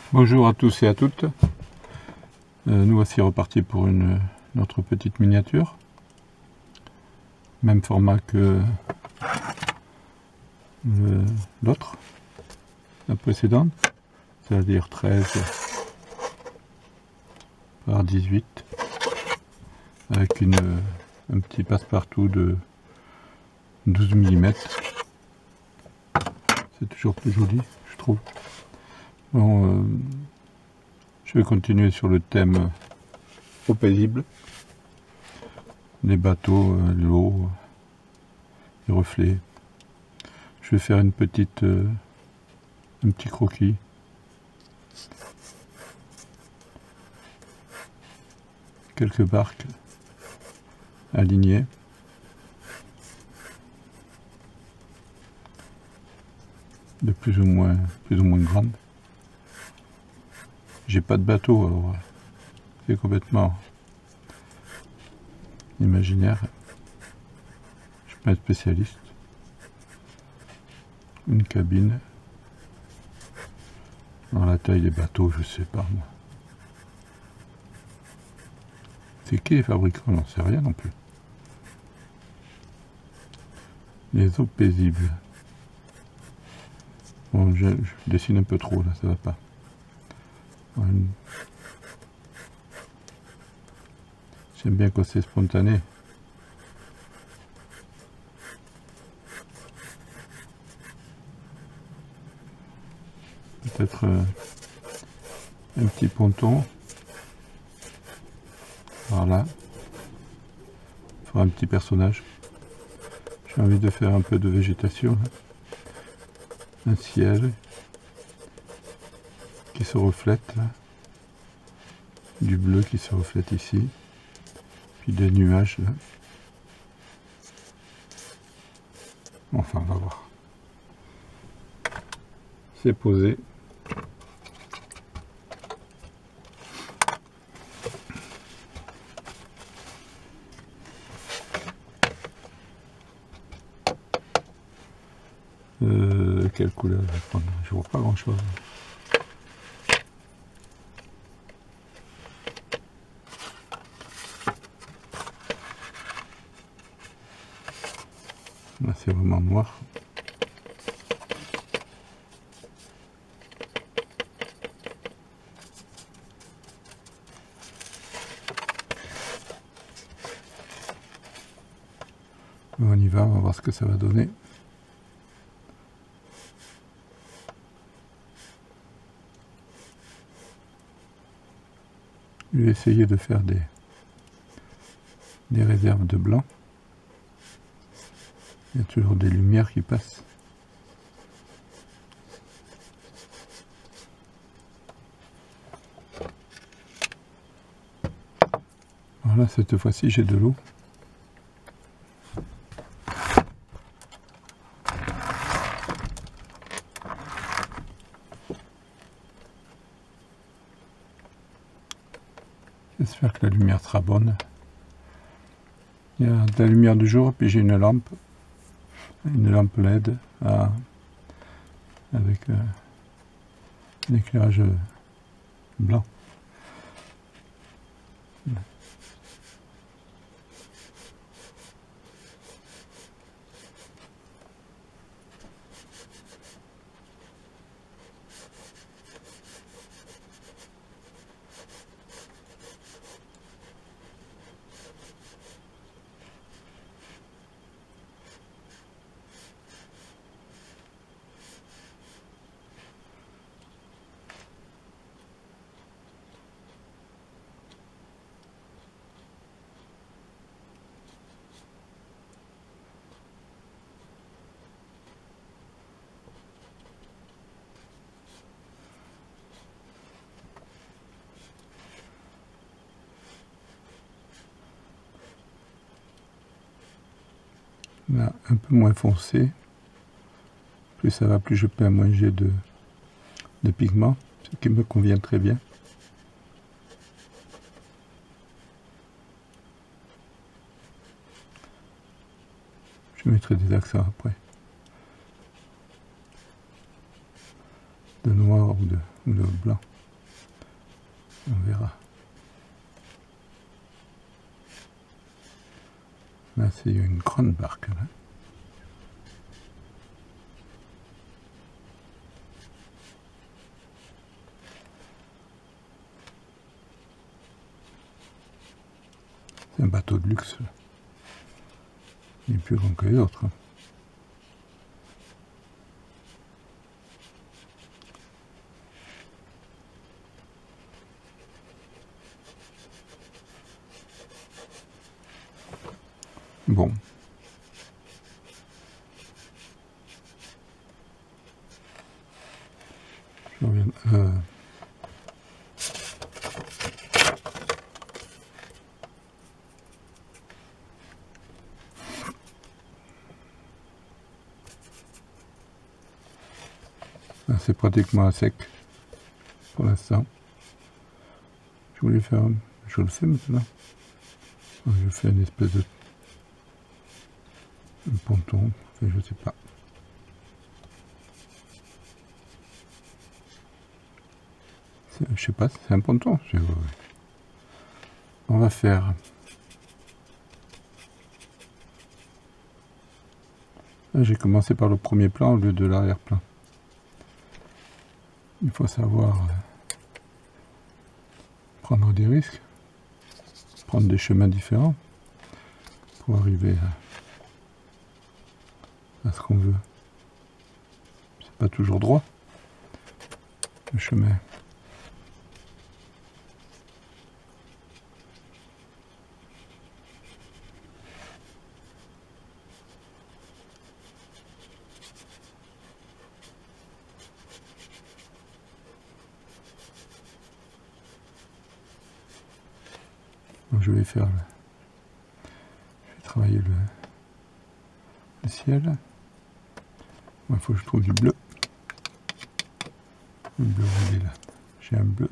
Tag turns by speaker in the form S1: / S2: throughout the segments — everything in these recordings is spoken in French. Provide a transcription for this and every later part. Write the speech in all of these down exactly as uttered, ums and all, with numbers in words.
S1: Bonjour à tous et à toutes, euh, nous voici repartis pour une, notre petite miniature, même format que l'autre, la précédente, c'est-à-dire treize par dix-huit, avec une, un petit passe-partout de douze millimètres, c'est toujours plus joli je trouve. Bon, euh, je vais continuer sur le thème eau paisible, les bateaux, euh, l'eau, les reflets. Je vais faire une petite, euh, un petit croquis. Quelques barques alignées. De plus ou moins, plus ou moins grandes. J'ai pas de bateau, alors c'est complètement imaginaire. Je suis pas un spécialiste. Une cabine. Dans la taille des bateaux, je sais pas moi. C'est qui les fabricants? On n'en sait rien non plus. Les eaux paisibles. Bon, je, je dessine un peu trop là, ça va pas. Une... J'aime bien quand c'est spontané. Peut-être euh, un petit ponton. Voilà. Il faudra un petit personnage. J'ai envie de faire un peu de végétation. Là. Un ciel qui se reflète là. Du bleu qui se reflète ici. Puis des nuages là. Enfin, on va voir. C'est posé. Euh, quelle couleur je vais prendre? Je vois pas grand chose. Là c'est vraiment noir. On y va, on va voir ce que ça va donner. Je vais essayer de faire des, des réserves de blanc. Il y a toujours des lumières qui passent. Voilà, cette fois-ci j'ai de l'eau. J'espère que la lumière sera bonne. Il y a de la lumière du jour, puis j'ai une lampe, une lampe L E D à, avec euh, un éclairage blanc. Là, un peu moins foncé. Plus ça va, plus je peux moins j'ai de, de pigments, ce qui me convient très bien. Je mettrai des accents après. De noir ou de, ou de blanc. On verra. Là, c'est une grande barque. Là. C'est un bateau de luxe. Il est plus grand que les autres. Hein. Bon. Je reviens. Euh... C'est pratiquement à sec pour l'instant. Je voulais faire, je le fais maintenant. Je fais une espèce de un ponton, enfin, je sais pas. Je sais pas, c'est un ponton. On va faire. J'ai commencé par le premier plan au lieu de l'arrière-plan. Il faut savoir prendre des risques, prendre des chemins différents pour arriver à, à ce qu'on veut. C'est pas toujours droit, le chemin. Donc je vais faire le, je vais travailler le, le ciel. Il faut que je trouve du bleu. Le bleu, il est là. J'ai un bleu.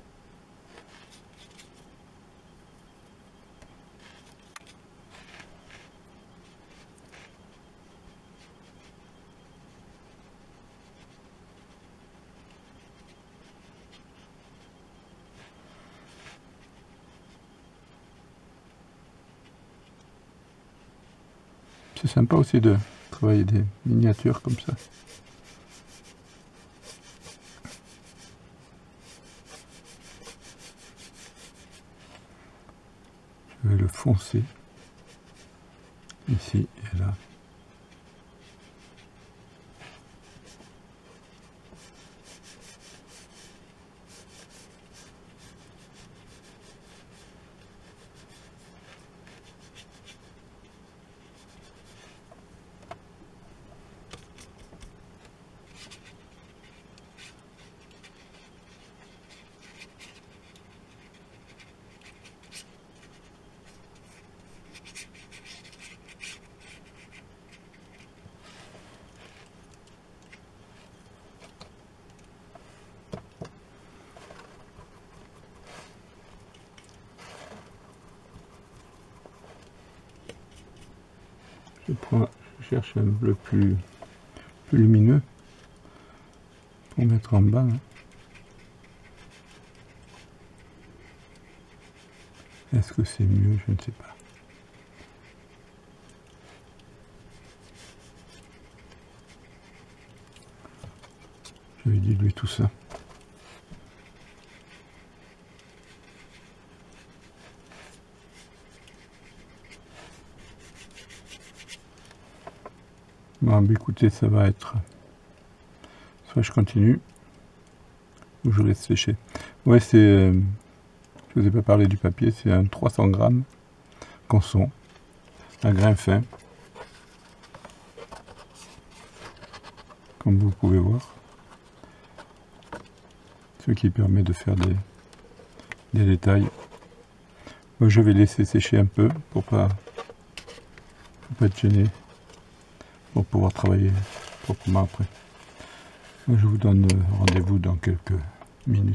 S1: C'est sympa aussi de travailler des miniatures comme ça. Je vais le foncer ici et là. Je, prends, je cherche un bleu plus, plus lumineux pour mettre en bas. Hein. Est-ce que c'est mieux? Je ne sais pas. Je vais diluer tout ça. Bon, bah écoutez, ça va être... Soit je continue, ou je laisse sécher. Ouais, c'est... Euh, je vous ai pas parlé du papier, c'est un trois cents grammes Canson, un grain fin, comme vous pouvez voir. Ce qui permet de faire des, des détails. Moi, je vais laisser sécher un peu pour pas, pour pas être gêné, pour pouvoir travailler proprement après. Moi, je vous donne rendez-vous dans quelques minutes.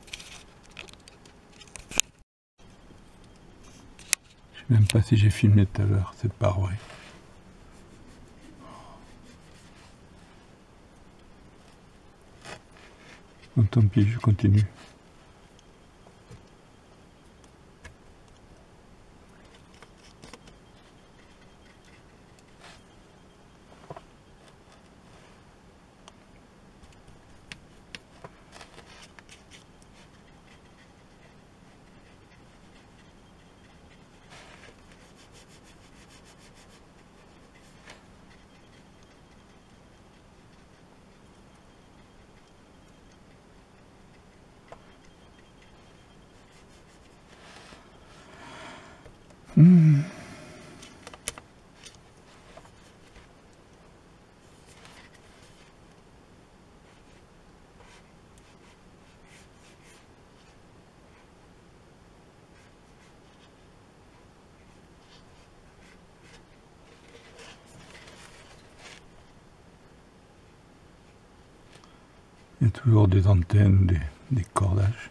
S1: Je sais même pas si j'ai filmé tout à l'heure, c'est pas vrai. Bon, tant pis, je continue. Mmh. Il y a toujours des antennes, des, des cordages.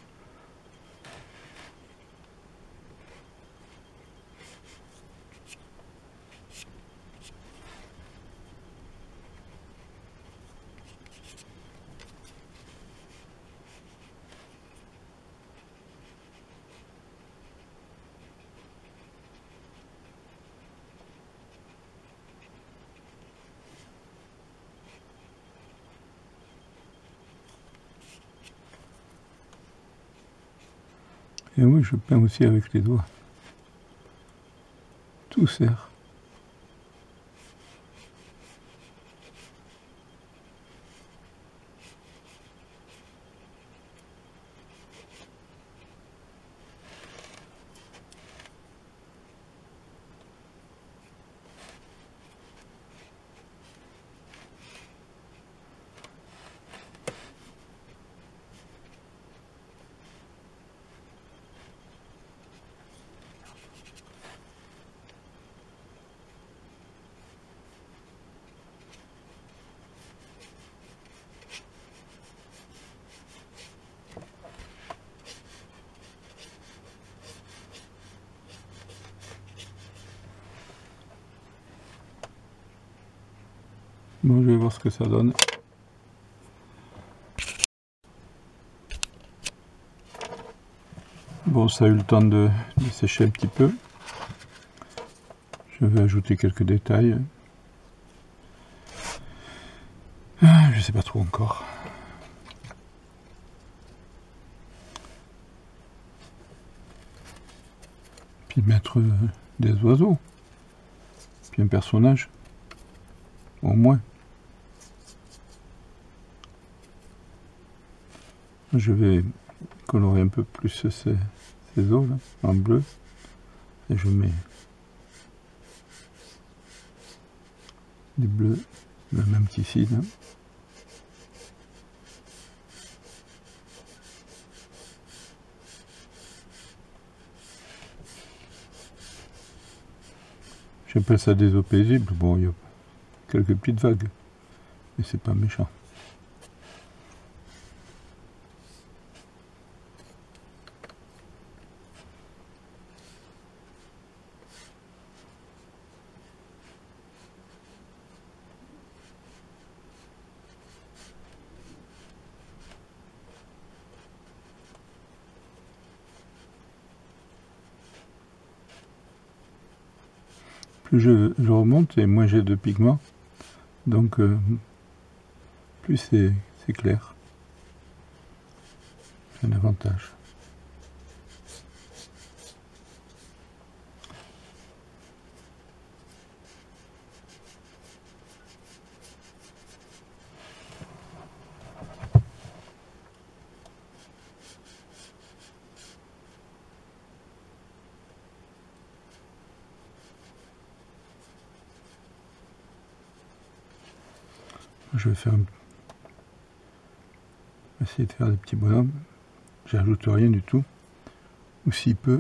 S1: Et oui, je peins aussi avec les doigts. Tout sert. Bon, je vais voir ce que ça donne. Bon, ça a eu le temps de, de sécher un petit peu. Je vais ajouter quelques détails. Ah, je sais pas trop encore. Puis mettre euh, des oiseaux. Puis un personnage. Au moins. Je vais colorer un peu plus ces, ces os là, en bleu. Et je mets des bleus, le même qu'ici là. J'appelle ça des eaux paisibles. Bon, il y a quelques petites vagues, mais c'est pas méchant. Plus je, je remonte et moins j'ai de pigments, donc euh, plus c'est clair. C'est un avantage. Je vais faire un... essayer de faire des petits bonhommes. J'ajoute rien du tout, ou si peu,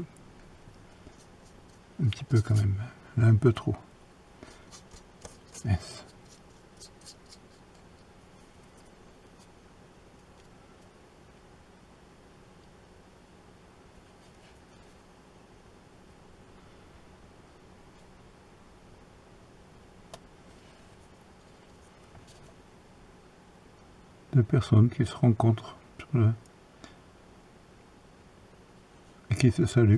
S1: un petit peu quand même, là un peu trop. Yes. Deux personnes qui se rencontrent sur le... et qui se saluent.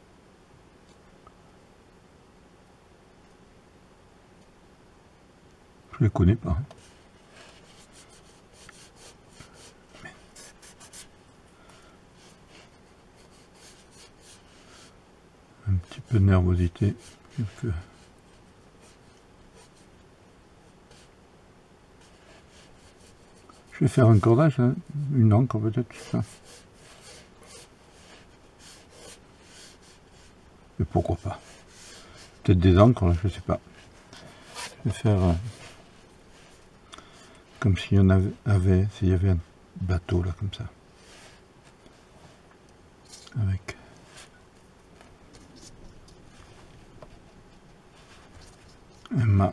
S1: Je les connais pas. Un petit peu de nervosité. Quelques... Je vais faire un cordage, hein, une encre peut-être, ça. Mais pourquoi pas? Peut-être des ancres, je sais pas. Je vais faire euh, comme s'il y en avait, avait s'il y avait un bateau là comme ça. Avec un mât.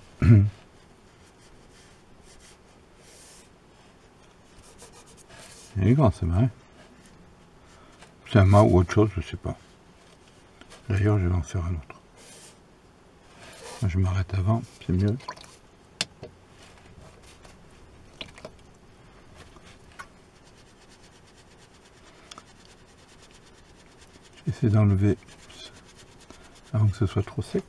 S1: Il est grand, c'est vrai. C'est un mât ou autre chose, je sais pas. D'ailleurs, je vais en faire un autre. Je m'arrête avant, c'est mieux. J'essaie d'enlever avant que ce soit trop sec.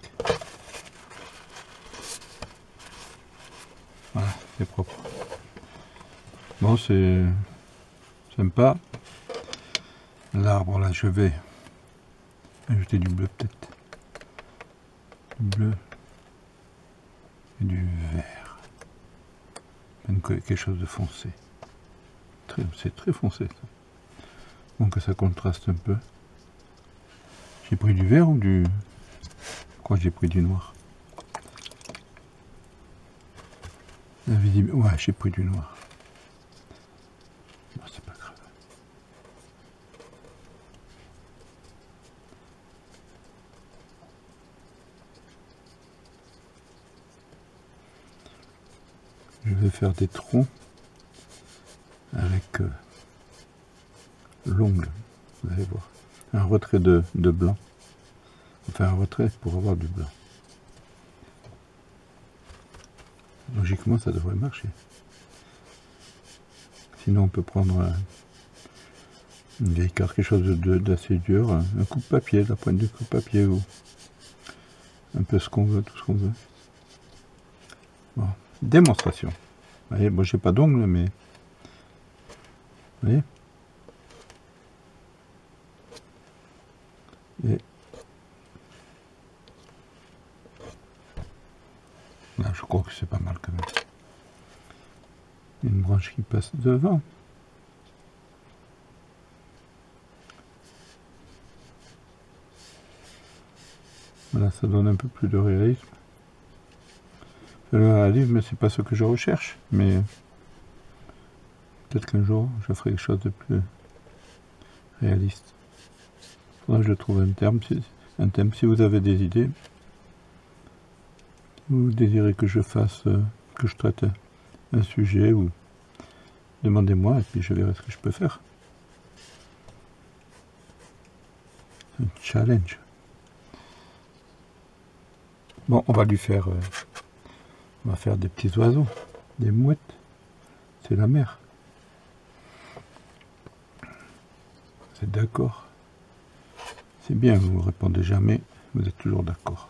S1: Voilà, c'est propre. Bon, c'est sympa. L'arbre là, je vais ajouter du bleu peut-être. Du bleu et du vert. Même quelque chose de foncé. C'est très foncé ça. Bon, que ça contraste un peu. J'ai pris du vert ou du... Quoi, j'ai pris du noir? Ouais, j'ai pris du noir. Bon, c'est pas grave. Je vais faire des troncs avec euh, l'ongle, vous allez voir. Un retrait de, de blanc. Enfin, un retrait pour avoir du blanc. Logiquement, ça devrait marcher. Sinon, on peut prendre un, une vieille carte, quelque chose d'assez dur, un, un coupe-papier, la pointe du coupe-papier, ou un peu ce qu'on veut, tout ce qu'on veut. Bon, démonstration. Vous voyez, bon, j'ai pas d'ongles, mais... Vous voyez? Et... Là, je crois que c'est pas mal quand même. Une branche qui passe devant. Voilà, ça donne un peu plus de réalisme. Le réalisme, c'est pas ce que je recherche, mais peut-être qu'un jour, je ferai quelque chose de plus réaliste. Faudra que je trouve un terme, un thème. Si vous avez des idées, vous désirez que je fasse, que je traite un sujet, ou demandez-moi et puis je verrai ce que je peux faire. Un challenge. Bon, on va lui faire, euh, on va faire des petits oiseaux, des mouettes. C'est la mer. C'est d'accord. C'est bien, vous ne répondez jamais, vous êtes toujours d'accord.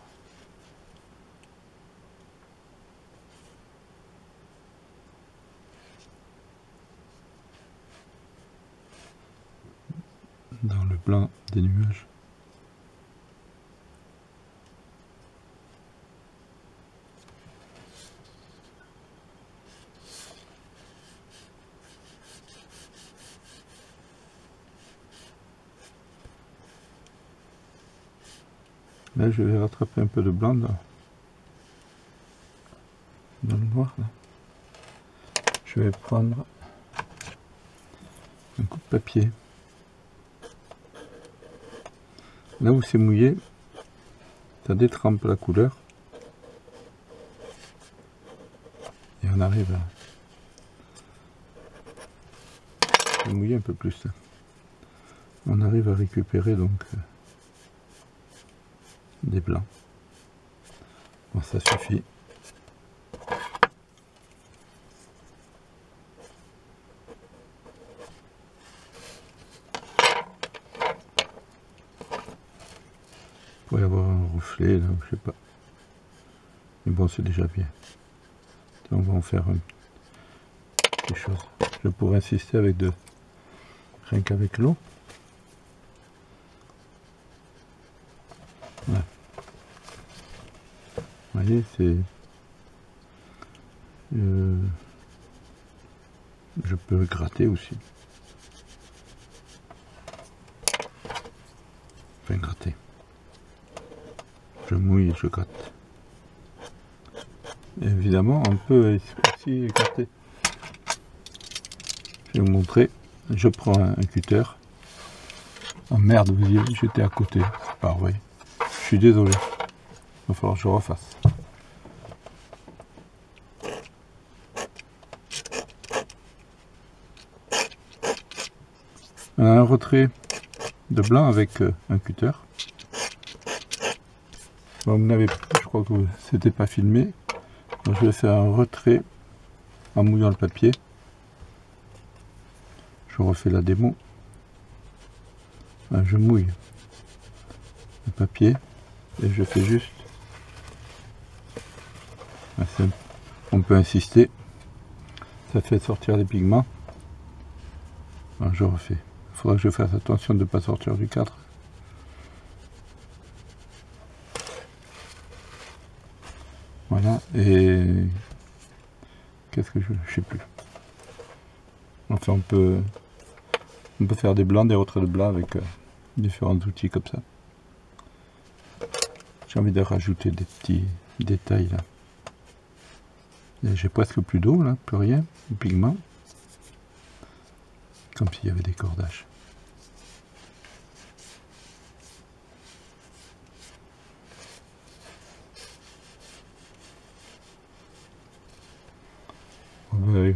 S1: Dans le blanc des nuages. Là, je vais rattraper un peu de blanc dans, dans le noir. Là. Je vais prendre un coup de papier. Là où c'est mouillé, ça détrempe la couleur. Et on arrive à mouiller un peu plus. Là. On arrive à récupérer donc euh, des blancs. Bon, ça suffit. Il pourrait y avoir un reflet, là, je sais pas. Mais bon, c'est déjà bien. On va en faire un, quelque chose. Je pourrais insister avec de... rien qu'avec l'eau. Ouais. Vous voyez, c'est... Euh, je peux gratter aussi. Enfin, gratter. Je mouille et je gratte. Et évidemment, on peut aussi gratter. Je vais vous montrer. Je prends un, un cutter. Oh merde, vous y j'étais à côté. C'est pas vrai. Je suis désolé. Il va falloir que je refasse. On a un retrait de blanc avec euh, un cutter. Bon, vous n'avez, je crois que c'était pas filmé. Donc, je vais faire un retrait en mouillant le papier. Je refais la démo. Enfin, je mouille le papier et je fais juste. On peut insister. Ça fait sortir les pigments. Alors, je refais. Il faudra que je fasse attention de ne pas sortir du cadre. Voilà, et qu'est-ce que je ne sais plus. Enfin, on peut, on peut faire des blancs, des retraits de blanc avec euh, différents outils comme ça. J'ai envie de rajouter des petits détails là. J'ai presque plus d'eau là, plus rien, de pigments. Comme s'il y avait des cordages. Ouais.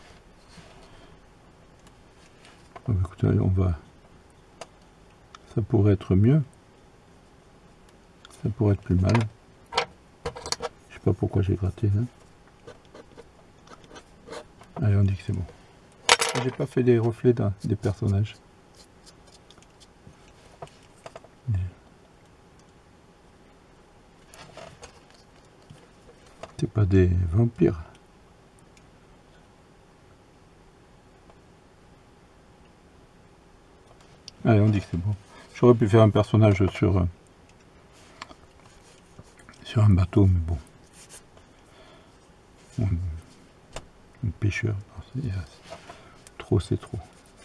S1: Écoutez, on va. Ça pourrait être mieux. Ça pourrait être plus mal. Je sais pas pourquoi j'ai gratté là. Allez, on dit que c'est bon. J'ai pas fait les reflets d'un, des personnages. C'est pas des vampires. Allez, on dit que c'est bon. J'aurais pu faire un personnage sur, euh, sur un bateau, mais bon. Un, un pêcheur. Non, trop, c'est trop.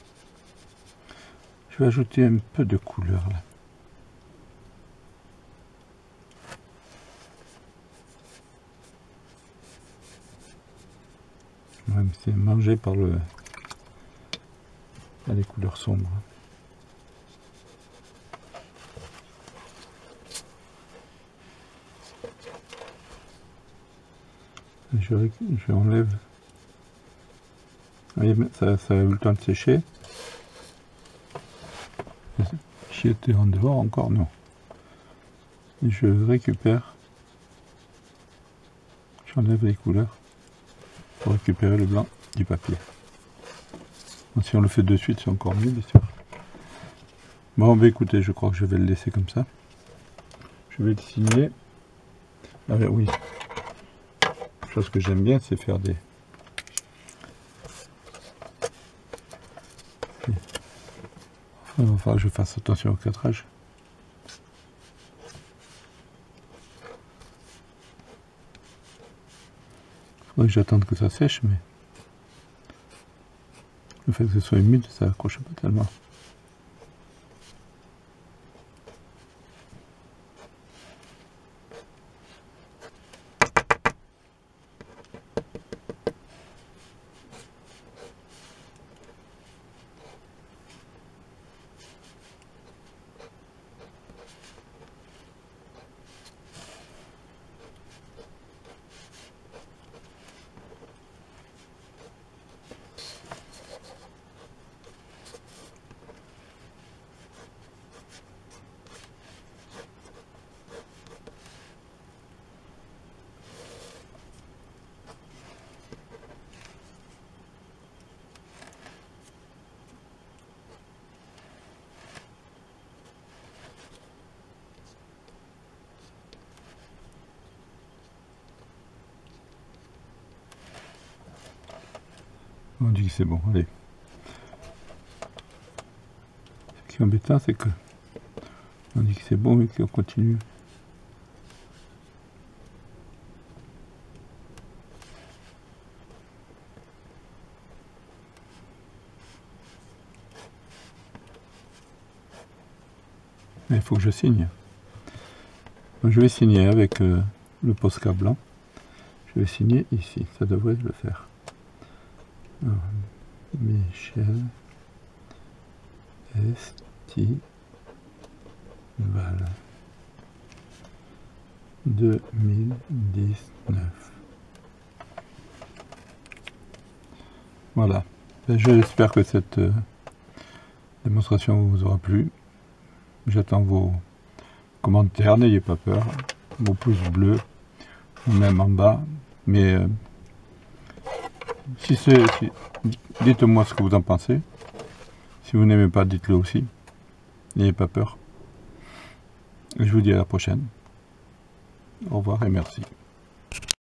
S1: Je vais ajouter un peu de couleur là. Ouais, mais c'est mangé par le par les couleurs sombres. Je, je enlève. Vous voyez, ça, ça a eu le temps de sécher. J'étais en dehors encore, non. Et je récupère. J'enlève les couleurs pour récupérer le blanc du papier. Bon, si on le fait de suite, c'est encore mieux, bien sûr. Bon, bah écoutez, je crois que je vais le laisser comme ça. Je vais le signer. Ah ben oui. Chose que j'aime bien, c'est faire des... Il va falloir que je fasse attention au cadrage. Il faudrait que j'attende que ça sèche, mais le fait que ce soit humide, ça accroche pas tellement. On dit que c'est bon, allez. Ce qui est embêtant, c'est que on dit que c'est bon et qu'on continue. Mais il faut que je signe. Donc, je vais signer avec euh, le Posca blanc. Je vais signer ici, ça devrait le faire. Alors, Michel Estival deux mille dix-neuf. Voilà. Ben, j'espère que cette euh, démonstration vous aura plu. J'attends vos commentaires, n'ayez pas peur, vos pouces bleus, ou même en bas. Mais euh, si c'est, si, dites-moi ce que vous en pensez. Si vous n'aimez pas, dites-le aussi. N'ayez pas peur. Je vous dis à la prochaine. Au revoir et merci.